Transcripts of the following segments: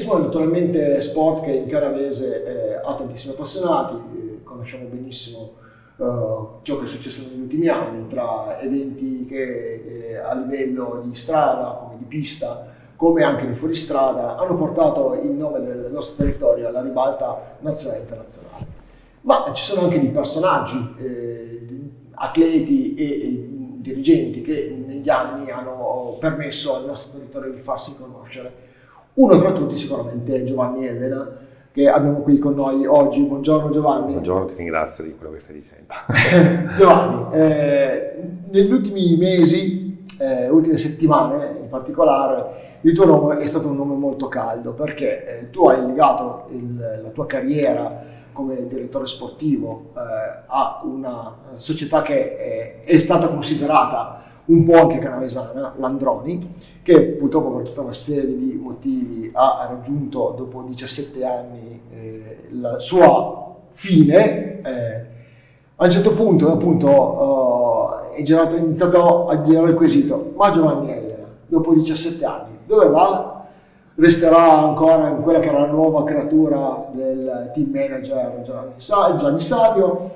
ciclismo è naturalmente sport che in Canavese ha tantissimi appassionati, conosciamo benissimo ciò che è successo negli ultimi anni tra eventi che a livello di strada, come di pista, come anche di fuoristrada, hanno portato il nome del nostro territorio alla ribalta nazionale e internazionale. Ma ci sono anche dei personaggi, atleti e dirigenti che negli anni hanno permesso al nostro territorio di farsi conoscere. Uno tra tutti sicuramente è Giovanni Elena, che abbiamo qui con noi oggi. Buongiorno Giovanni. Buongiorno, ti ringrazio di quello che stai dicendo. Giovanni, negli ultimi mesi, ultime settimane in particolare, il tuo nome è stato un nome molto caldo perché tu hai legato la tua carriera come direttore sportivo a una società che è stata considerata un po' anche canavesana, l'Androni, che purtroppo per tutta una serie di motivi ha raggiunto dopo 17 anni la sua fine. A un certo punto appunto è iniziato a girare il quesito: ma Giovanni Elena, dopo 17 anni, dove va? Resterà ancora in quella che era la nuova creatura del team manager Gianni Savio,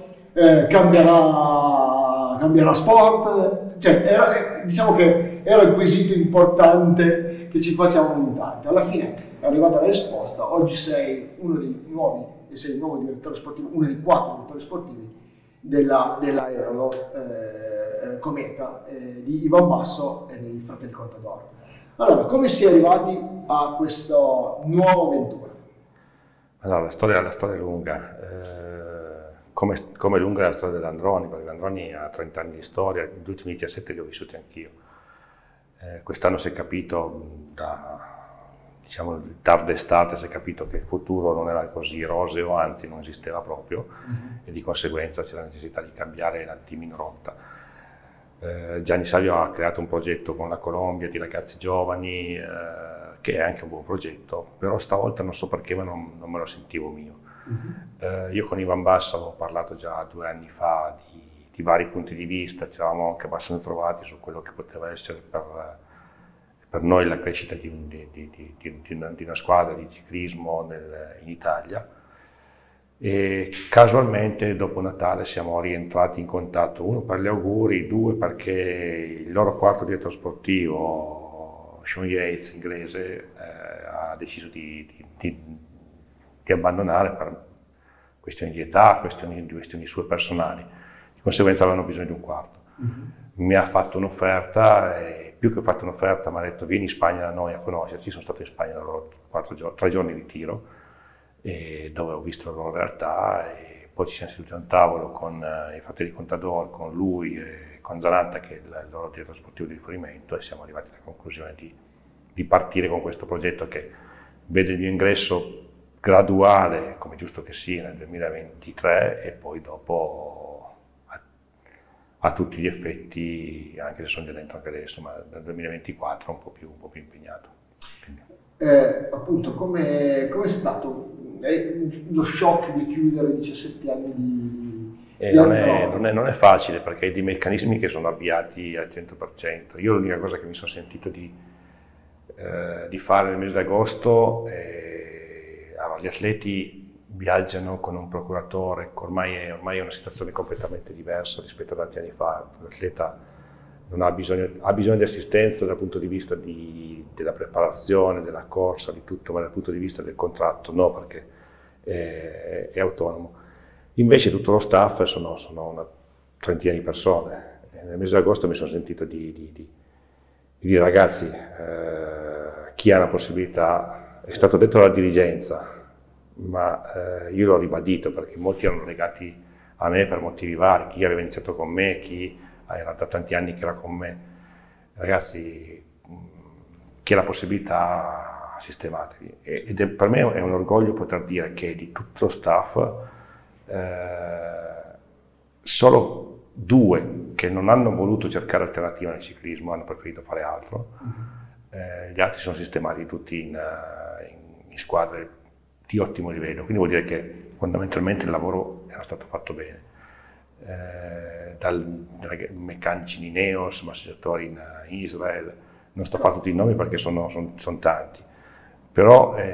cambierà sport, cioè diciamo che era il quesito importante che ci facciamo in tanti. Alla fine è arrivata la risposta: oggi sei uno dei nuovi, e sei il nuovo direttore sportivo, uno dei 4 direttori sportivi della Aerolo Cometa di Ivan Basso e dei fratelli Contador. Allora, come si è arrivati a questa nuova avventura? Allora, la storia è lunga. Come lunga è la storia dell'Androni, perché l'Androni ha 30 anni di storia, gli ultimi 17 li ho vissuti anch'io. Quest'anno si è capito, diciamo, tarda estate, si è capito che il futuro non era così roseo, anzi non esisteva proprio, e di conseguenza c'era la necessità di cambiare un attimino rotta. Gianni Savio ha creato un progetto con la Colombia di ragazzi giovani, che è anche un buon progetto, però stavolta non so perché, ma non me lo sentivo mio. Io con Ivan Basso avevo parlato già 2 anni fa di vari punti di vista, ci eravamo anche abbastanza trovati su quello che poteva essere per noi la crescita di una squadra di ciclismo in Italia. E casualmente dopo Natale siamo rientrati in contatto, 1 per gli auguri, 2 perché il loro 4º direttore sportivo, Sean Yates, inglese, ha deciso di abbandonare per questioni di età, questioni sue personali. Di conseguenza avevano bisogno di un 4º. Mi ha fatto un'offerta, e più che fatto un'offerta mi ha detto: vieni in Spagna da noi a conoscerci. Sono stato in Spagna da loro 3 giorni di tiro, e dove ho visto la loro realtà, e poi ci siamo seduti a un tavolo con i fratelli Contador, con lui e con Zanata, che è il loro direttore sportivo di riferimento, e siamo arrivati alla conclusione di partire con questo progetto che vede il mio ingresso graduale, come giusto che sia, nel 2023, e poi dopo a tutti gli effetti, anche se sono già dentro anche adesso, ma nel 2024 un po' più impegnato. Appunto, com'è stato lo shock di chiudere 17 anni di non è facile, perché hai dei meccanismi che sono avviati al 100%. Io l'unica cosa che mi sono sentito di fare nel mese di agosto, allora, gli atleti viaggiano con un procuratore, ormai è una situazione completamente diversa rispetto a tanti anni fa. L'atleta non ha bisogno di assistenza dal punto di vista della preparazione, della corsa, di tutto, ma dal punto di vista del contratto no, perché è autonomo. Invece tutto lo staff sono una 30ina di persone. Nel mese di agosto mi sono sentito di dire: ragazzi, chi ha la possibilità, è stato detto dalla dirigenza, ma io l'ho ribadito perché molti erano legati a me per motivi vari, chi aveva iniziato con me, chi era da tanti anni che era con me. Ragazzi, chi ha la possibilità, sistematevi. Per me è un orgoglio poter dire che di tutto lo staff, solo 2 che non hanno voluto cercare alternativa nel ciclismo, hanno preferito fare altro. Gli altri sono sistemati tutti in squadre di ottimo livello, quindi vuol dire che fondamentalmente il lavoro era stato fatto bene. Dai meccanici di Neos, massaggiatori in Israele, non sto a fare tutti i nomi perché sono tanti, però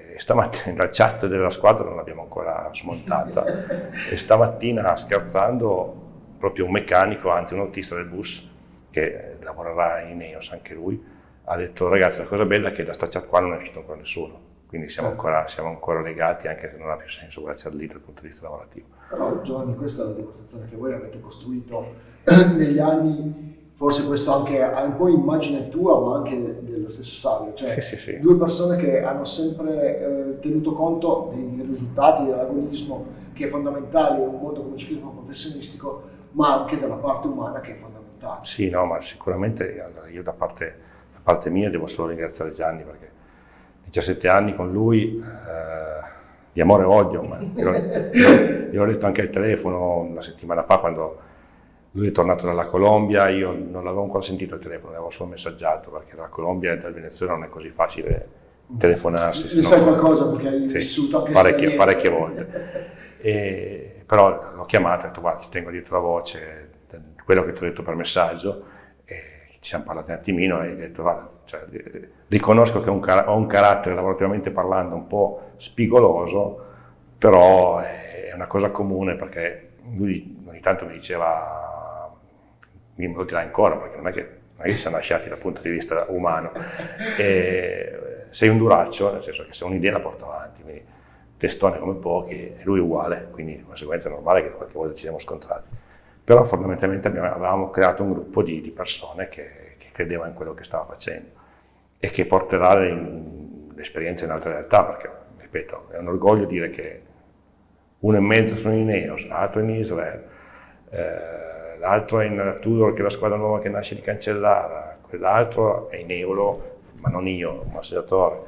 stamattina la chat della squadra non l'abbiamo ancora smontata e stamattina, scherzando, proprio un meccanico, anzi un autista del bus che lavorerà in Ineos anche lui, ha detto: ragazzi, la cosa bella è che da sta chat qua non è uscito ancora nessuno, quindi siamo ancora legati, anche se non ha più senso quella chat lì dal punto di vista lavorativo. Però Giovanni, questa è la dimostrazione che voi avete costruito negli anni, forse questo anche è un po' immagine tua ma anche dello stesso Savio, cioè sì. Due persone che hanno sempre tenuto conto dei risultati, dell'agonismo, che è fondamentale in un mondo come il ciclismo professionistico, ma anche della parte umana che è fondamentale. Sì, no, ma sicuramente allora, io da parte mia devo solo ringraziare Gianni, perché 17 anni con lui, di amore e odio, ma gliel'ho detto anche al telefono una settimana fa quando lui è tornato dalla Colombia. Io non l'avevo ancora sentito al telefono, l'avevo solo messaggiato, perché dalla Colombia e dal Venezuela non è così facile telefonarsi. Ne sai qualcosa perché hai vissuto anche parecchie volte. Però l'ho chiamato e ho detto: guarda, ci tengo dietro la voce, quello che ti ho detto per messaggio, e ci siamo parlati un attimino e ho detto: guarda, cioè, riconosco che ho un carattere, lavorativamente parlando, un po' spigoloso, però è una cosa comune, perché lui ogni tanto mi diceva, me lo dirà ancora, perché non è che si siamo lasciati dal punto di vista umano, sei un duraccio, nel senso che se un'idea la porta avanti, quindi testone come pochi, e lui è uguale, quindi di conseguenza è normale che qualche volta ci siamo scontrati. Però fondamentalmente avevamo creato un gruppo di persone che credeva in quello che stava facendo e che porterà l'esperienza in altre realtà, perché, ripeto, è un orgoglio dire che uno e mezzo sono in Ineos, l'altro in Israele, l'altro è in Tudor, che è la squadra nuova che nasce di Cancellara, quell'altro è in Eolo, ma non io, un massaggiatore.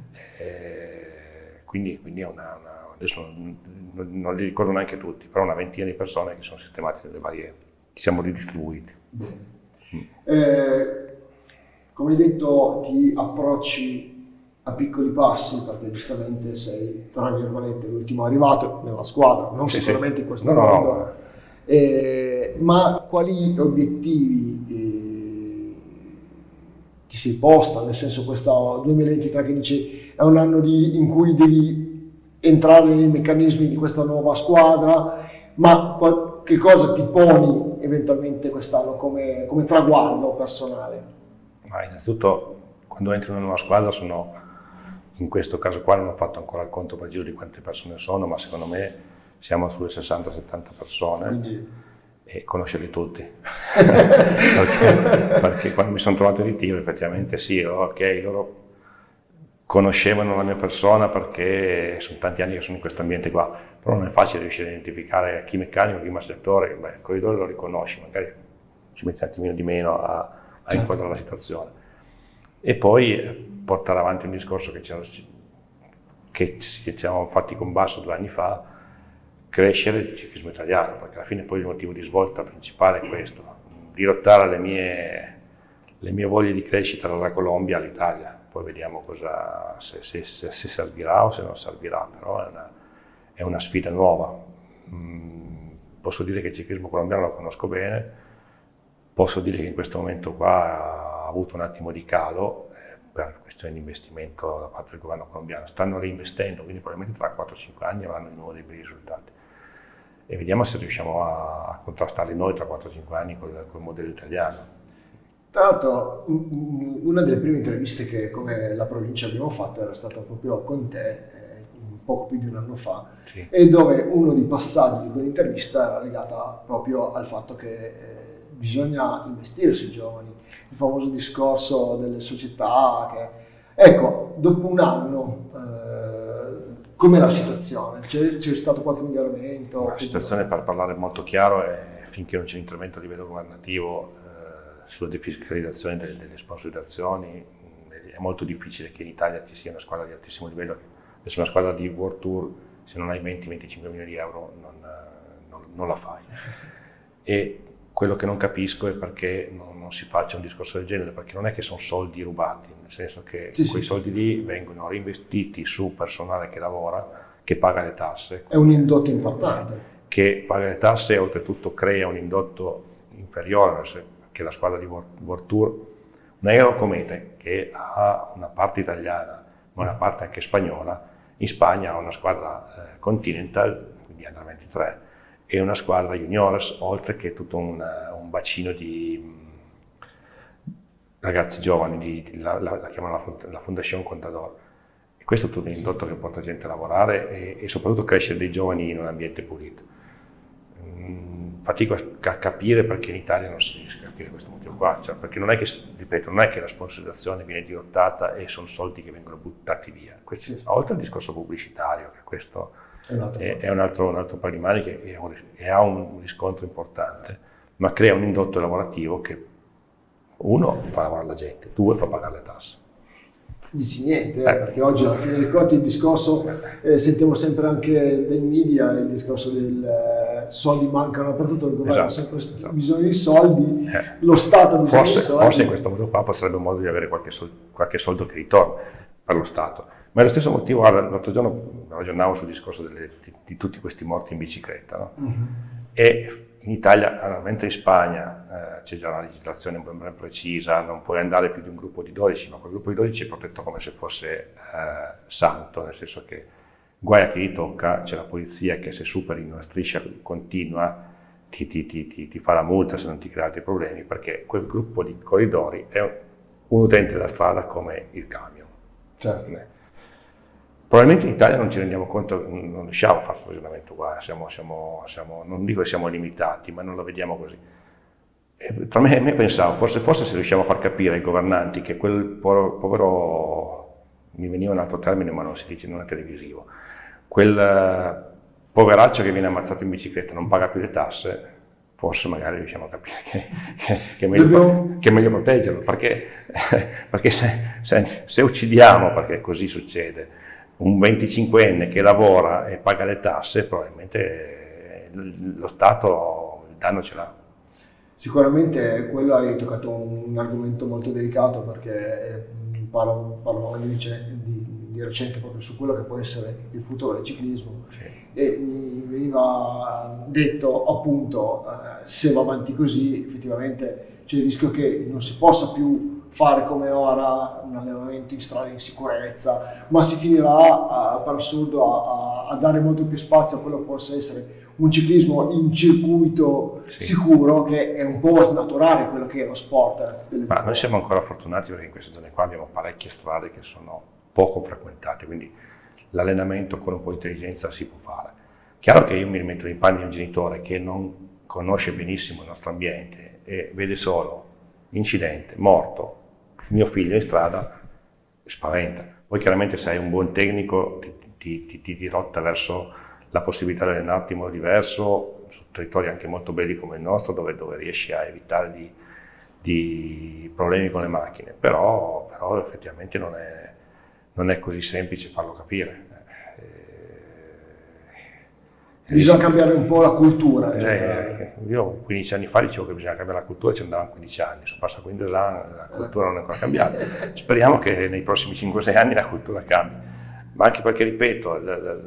Quindi è adesso non li ricordo neanche tutti, però una ventina di persone che sono sistemate nelle varie, che siamo ridistribuiti. Come hai detto, ti approcci a piccoli passi, perché giustamente sei, tra virgolette, l'ultimo arrivato nella squadra, non sicuramente in questo mondo. Ma quali obiettivi ti sei posto? Nel senso, questo 2023 che dici è un anno in cui devi entrare nei meccanismi di questa nuova squadra, ma che cosa ti poni eventualmente quest'anno come traguardo personale? Ma innanzitutto, quando entri in una nuova squadra, in questo caso qua non ho fatto ancora il conto preciso di quante persone sono, ma secondo me siamo sulle 60-70 persone. Quindi... e conoscerli tutti. perché quando mi sono trovato in ritiro, effettivamente sì, ok, loro conoscevano la mia persona perché sono tanti anni che sono in questo ambiente qua, però non è facile riuscire a identificare chi meccanico, chi massaggiatore. Il corridore lo riconosci, magari ci metti un attimino di meno a inquadrare la situazione. E poi portare avanti un discorso che ci eravamo fatti con Basso 2 anni fa, crescere il ciclismo italiano, perché alla fine poi il motivo di svolta principale è questo: dirottare le mie voglie di crescita dalla Colombia all'Italia. Poi vediamo se servirà o se non servirà, però è una sfida nuova. Posso dire che il ciclismo colombiano lo conosco bene, posso dire che in questo momento qua ha avuto un attimo di calo per questione di investimento da parte del governo colombiano. Stanno reinvestendo, quindi probabilmente tra 4-5 anni avranno di nuovo dei bei risultati. E vediamo se riusciamo a contrastarli noi tra 4-5 anni col modello italiano. Tra l'altro, una delle prime interviste che come la provincia abbiamo fatto era stata proprio con te, poco più di un anno fa, sì. E dove uno dei passaggi di quell'intervista era legata proprio al fatto che bisogna investire sui giovani, il famoso discorso delle società. Ecco, dopo un anno, com'è la situazione? C'è stato qualche miglioramento? La situazione, per parlare molto chiaro, è finché non c'è intervento a livello governativo sulla defiscalizzazione delle sponsorizzazioni, è molto difficile che in Italia ci sia una squadra di altissimo livello. Adesso una squadra di World Tour, se non hai 20-25 milioni di euro, non la fai. E quello che non capisco è perché non si faccia un discorso del genere, perché non è che sono soldi rubati, nel senso che quei soldi lì vengono reinvestiti su personale che lavora, che paga le tasse. È un indotto importante. Che paga le tasse e oltretutto crea un indotto inferiore, che la squadra di World Tour, un Aerocometa che ha una parte italiana ma una parte anche spagnola, In Spagna ho una squadra Continental, quindi Under 23, e una squadra Juniores, oltre che tutto un bacino di ragazzi giovani, la chiamano la Fondazione Contador. E questo è tutto un indotto che porta gente a lavorare e soprattutto crescere dei giovani in un ambiente pulito. Fatico a capire perché in Italia non si riesce a capire questo motivo qua, cioè, perché non è che, ripeto, non è che la sponsorizzazione viene dirottata e sono soldi che vengono buttati via. Oltre al discorso pubblicitario, che questo è un altro paio di maniche e ha un riscontro importante, ma crea un indotto lavorativo che uno fa lavorare la gente, due fa pagare le tasse. Dici niente, perché oggi alla fine dei conti il discorso, sentiamo sempre anche dai media il discorso del soldi mancano dappertutto, il governo ha sempre bisogno di soldi, lo Stato ha bisogno di soldi. Forse in questo modo qua sarebbe un modo di avere qualche soldo che ritorna per lo Stato. Ma è lo stesso motivo, l'altro giorno ragionavo sul discorso di tutti questi morti in bicicletta, no? E in Italia, mentre in Spagna c'è già una legislazione ben precisa, non puoi andare più di un gruppo di 12, ma quel gruppo di 12 è protetto come se fosse santo, nel senso che guai a chi li tocca, c'è la polizia che se superi in una striscia continua ti fa la multa se non ti crea altri problemi, perché quel gruppo di corridori è un utente della strada come il camion. Certo. Probabilmente in Italia non ci rendiamo conto, non riusciamo a fare questo ragionamento qua, non dico che siamo limitati, ma non lo vediamo così. E tra me pensavo, forse se riusciamo a far capire ai governanti che quel povero, mi veniva un altro termine ma non si dice, non è televisivo, quel poveraccio che viene ammazzato in bicicletta non paga più le tasse, forse magari riusciamo a capire che è meglio proteggerlo, perché se uccidiamo, perché così succede, un 25enne che lavora e paga le tasse, probabilmente lo Stato il danno ce l'ha. Sicuramente quello hai toccato un argomento molto delicato, perché parlavamo di recente proprio su quello che può essere il futuro del ciclismo, sì. E mi veniva detto appunto se va avanti così effettivamente c'è il rischio che non si possa più fare come ora un allenamento in strada in sicurezza, ma si finirà per assurdo a dare molto più spazio a quello che possa essere un ciclismo in circuito sicuro, che è un po' snaturare quello che è lo sport. Ma noi siamo ancora fortunati perché in queste zone qua abbiamo parecchie strade che sono poco frequentate, quindi l'allenamento con un po' di intelligenza si può fare. Chiaro che io mi rimetto nei panni di un genitore che non conosce benissimo il nostro ambiente e vede solo incidente, morto, mio figlio in strada, spaventa. Poi chiaramente se hai un buon tecnico ti dirotta verso la possibilità di allenarti in modo diverso, su territori anche molto belli come il nostro, dove riesci a evitare di problemi con le macchine, però effettivamente non è così semplice farlo capire. Bisogna cambiare un po' la cultura. Io 15 anni fa dicevo che bisogna cambiare la cultura, ci andavano 15 anni, sono passati 15 anni, la cultura non è ancora cambiata. Speriamo che nei prossimi 5-6 anni la cultura cambi, ma anche perché, ripeto,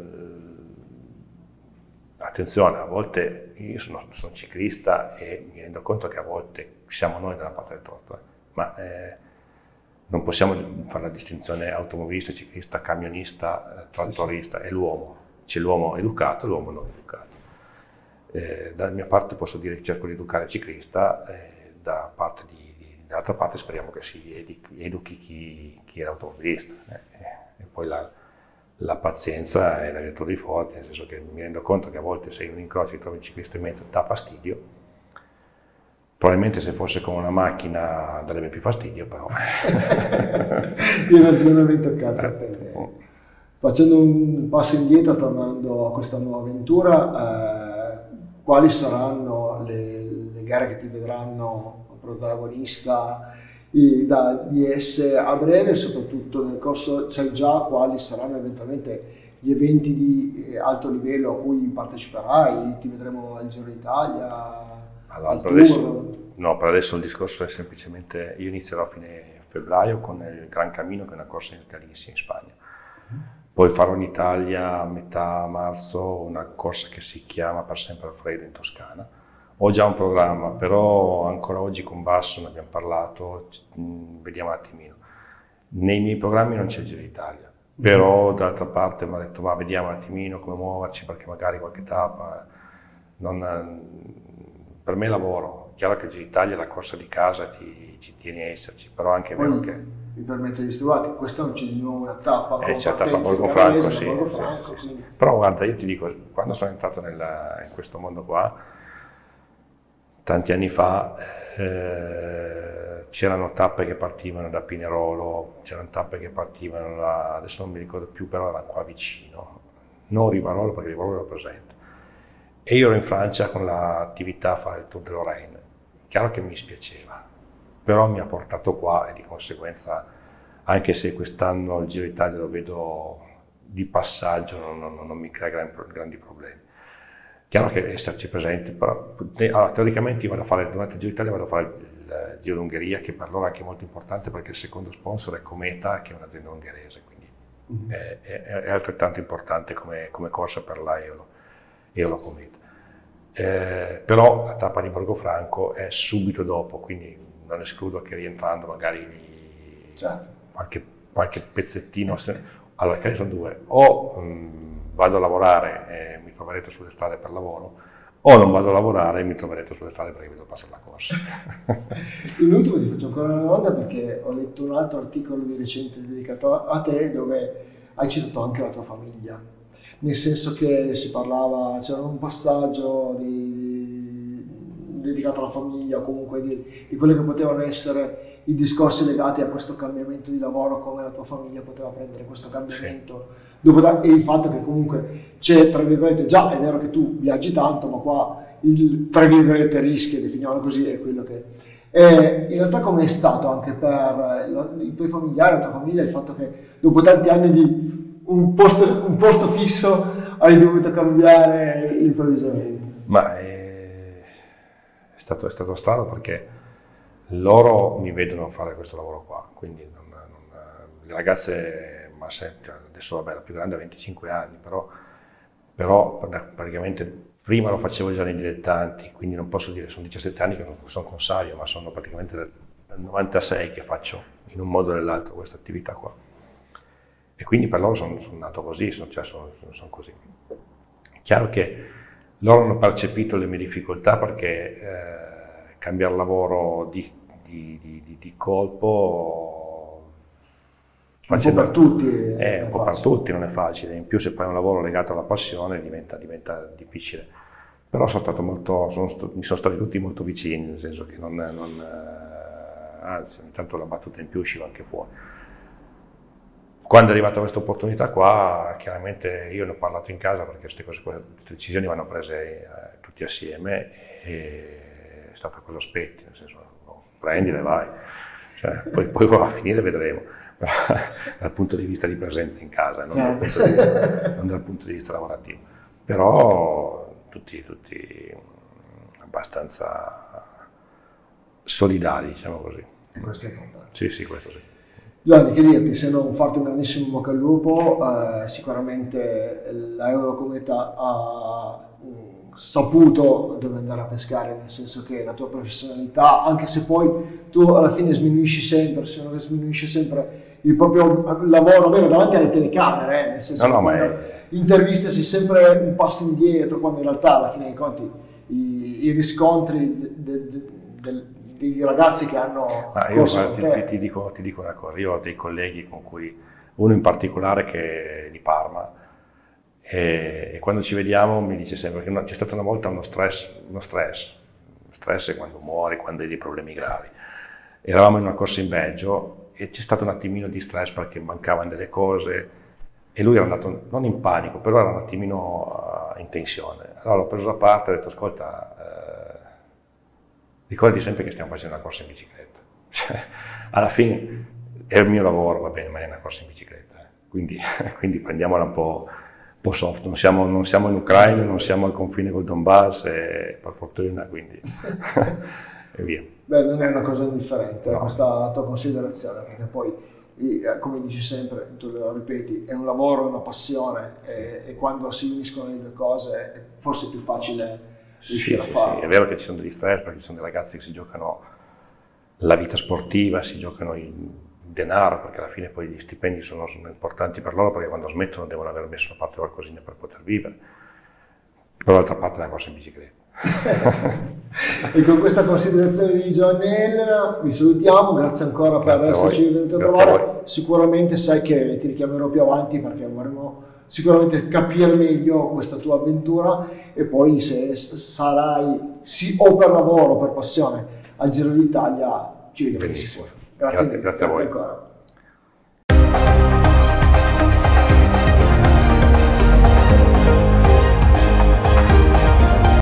attenzione, a volte io sono ciclista e mi rendo conto che a volte siamo noi dalla parte del torto, ma non possiamo fare la distinzione automobilista, ciclista, camionista, trattorista, è l'uomo. C'è l'uomo educato e l'uomo non educato. Dalla mia parte posso dire che cerco di educare il ciclista, dall'altra parte speriamo che si educhi chi è l'automobilista. E poi la pazienza è la virtù dei forti, nel senso che mi rendo conto che a volte se in un incrocio ti trovi il ciclista in mezzo dà fastidio. Probabilmente se fosse con una macchina darebbe più fastidio, però. Il ragionamento cazzo per me. Facendo un passo indietro, tornando a questa nuova avventura, quali saranno le gare che ti vedranno protagonista di esse a breve, e soprattutto nel corso sai già quali saranno eventualmente gli eventi di alto livello a cui parteciperai? Ti vedremo al Giro d'Italia? Allora, per adesso il discorso è semplicemente, io inizierò a fine febbraio con il Gran Camino, che è una corsa in Galizia, in Spagna. Poi farò in Italia a metà marzo una corsa che si chiama Per sempre Alfredo in Toscana. Ho già un programma, però ancora oggi con Basso ne abbiamo parlato, vediamo un attimino. Nei miei programmi non c'è il Giro d'Italia, Però d'altra parte mi ha detto va, vediamo un attimino come muoverci, perché magari qualche tappa, per me è lavoro. Chiaro che Giro d'Italia la corsa di casa ci tieni a esserci, però anche è vero che... Mi permette di studiare, quest'anno c'è di nuovo una tappa con c'è tappa Borgofranco, sì, Borgofranco, sì. quindi... Però guarda, io ti dico, quando sono entrato in questo mondo qua, tanti anni fa, c'erano tappe che partivano da Pinerolo, c'erano tappe che partivano da, adesso non mi ricordo più, però erano qua vicino, non Rivarolo perché Rivarolo ero presente. E io ero in Francia con l'attività a fare il Tour de Lorraine. Chiaro che mi spiaceva, però mi ha portato qua e di conseguenza, anche se quest'anno il Giro d'Italia lo vedo di passaggio, non mi crea grandi problemi. Chiaro che esserci presenti, però allora, teoricamente io vado a fare, durante il Giro d'Italia vado a fare il Giro d'Ungheria, che per loro è anche molto importante perché il secondo sponsor è Cometa, che è un'azienda ungherese, quindi è altrettanto importante come corsa per la Eolo Cometa. Però la tappa di Borgofranco è subito dopo, quindi non escludo che rientrando magari qualche pezzettino, allora che sono due, o vado a lavorare e mi troverete sulle strade per lavoro, o non vado a lavorare e mi troverete sulle strade perché vedo passare la corsa. In ultimo ti faccio ancora una domanda perché ho letto un altro articolo di recente dedicato a te dove hai citato anche la tua famiglia, nel senso che si parlava, c'era un passaggio dedicato alla famiglia o comunque di quelli che potevano essere i discorsi legati a questo cambiamento di lavoro, come la tua famiglia poteva prendere questo cambiamento, sì. E il fatto che comunque c'è, tra virgolette, già è vero che tu viaggi tanto, ma qua il, tra virgolette, rischio, definiamolo così, è quello che... in realtà come è stato anche per i tuoi familiari, la tua famiglia, il fatto che dopo tanti anni di un posto fisso hai dovuto cambiare improvvisamente? Ma è stato strano perché loro mi vedono fare questo lavoro qua, quindi le ragazze, ma adesso vabbè, la più grande ha 25 anni, però praticamente prima lo facevo già nei dilettanti, quindi non posso dire, sono 17 anni che non sono consaglio, ma sono praticamente dal 96 che faccio in un modo o nell'altro questa attività qua. E quindi per loro sono nato così, sono così. Chiaro che loro hanno percepito le mie difficoltà perché cambiare lavoro di colpo un po' per tutti un po' per tutti non è facile, in più se fai un lavoro legato alla passione diventa difficile, però mi sono stati tutti molto vicini, nel senso che anzi ogni tanto la battuta in più usciva anche fuori. Quando è arrivata questa opportunità qua, chiaramente io ne ho parlato in casa perché queste decisioni vanno prese tutti assieme e è stata cosa aspetti, nel senso prendile, vai, cioè, poi va a finire vedremo, dal punto di vista di presenza in casa, non dal punto di vista lavorativo, però tutti abbastanza solidali, diciamo così. Questo è importante. Sì, questo sì. Giovanni, che dirti, se non farti un grandissimo bocca al lupo, sicuramente la Eurocometa ha saputo dove andare a pescare, nel senso che la tua professionalità, anche se poi tu alla fine sminuisci sempre il proprio lavoro, vero, davanti alle telecamere, nel senso che quando interviste sei sempre un passo indietro, quando in realtà alla fine dei conti i riscontri dei ragazzi che hanno corso ti dico una cosa, io ho dei colleghi con cui, uno in particolare che è di Parma, e quando ci vediamo mi dice sempre che c'è stata una volta uno stress è quando muori, quando hai dei problemi gravi. Eravamo in una corsa in Belgio e c'è stato un attimino di stress perché mancavano delle cose e lui era andato non in panico, però era un attimino in tensione. Allora l'ho preso da parte e ho detto ascolta, ricordi sempre che stiamo facendo una corsa in bicicletta, cioè, alla fine è il mio lavoro, va bene, ma è una corsa in bicicletta, quindi prendiamola un po' soft, non siamo in Ucraina, non siamo al confine col Donbass, per fortuna, quindi e via. Beh, non è una cosa indifferente, no, questa tua considerazione, perché poi, come dici sempre, tu lo ripeti, è un lavoro, è una passione, e quando si uniscono le due cose è forse più facile riuscire a farlo. Sì, è vero che ci sono degli stress, perché ci sono dei ragazzi che si giocano la vita sportiva, si giocano denaro, perché alla fine poi gli stipendi sono importanti per loro, perché quando smettono devono aver messo da parte qualcosina per poter vivere. Però d'altra parte la corsa in bicicletta. E con questa considerazione di Giovanni e Elena vi salutiamo, grazie ancora per esserci venuti a trovare. Sicuramente sai che ti richiamerò più avanti perché vorremmo sicuramente capire meglio questa tua avventura, e poi se sarai o per lavoro o per passione al Giro d'Italia ci vediamo sicuro. Grazie a voi. ancora.